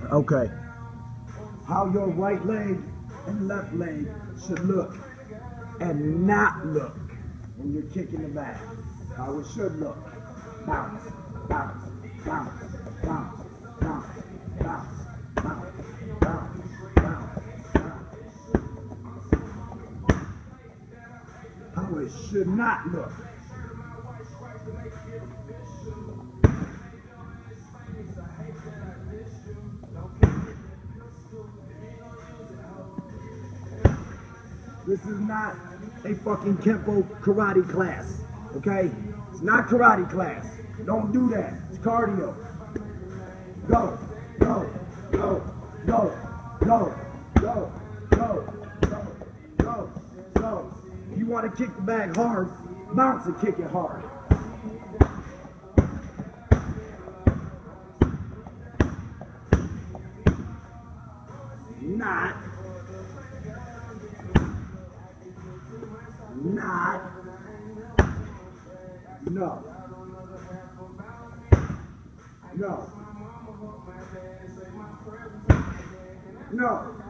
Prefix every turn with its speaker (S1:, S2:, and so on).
S1: Okay. How your right leg and left leg should look and not look when you're kicking the bag. How it should look. Bounce, bounce, bounce, bounce, bounce, bounce, bounce, bounce, bounce, bounce. How it should not look. This is not a fucking Kempo karate class, okay? It's not karate class. Don't do that. It's cardio. Go, go, go, go, go, go, go, go, go, go. If you want to kick the bag hard, bounce and kick it hard. Not, no, no, no.